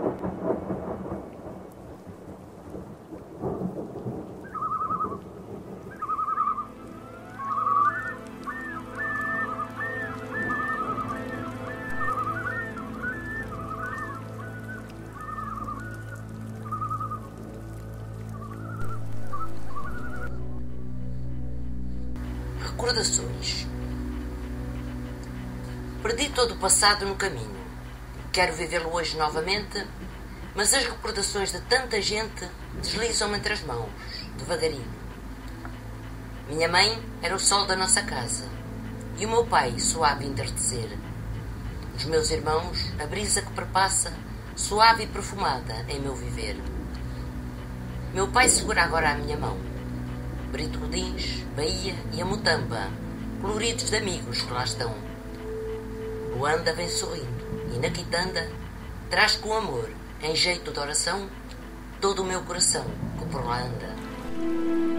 Recordações. Perdi todo o passado no caminho. Quero vivê-lo hoje novamente, mas as recordações de tanta gente deslizam-me entre as mãos, devagarinho. Minha mãe era o sol da nossa casa e o meu pai suave entardecer. Os meus irmãos, a brisa que perpassa, suave e perfumada em meu viver. Meu pai segura agora a minha mão. Brito Godins, Bahia e a Mutamba, coloridos de amigos que lá estão. Luanda vem sorrindo e na quitanda traz com amor, em jeito de oração, todo o meu coração que por lá anda.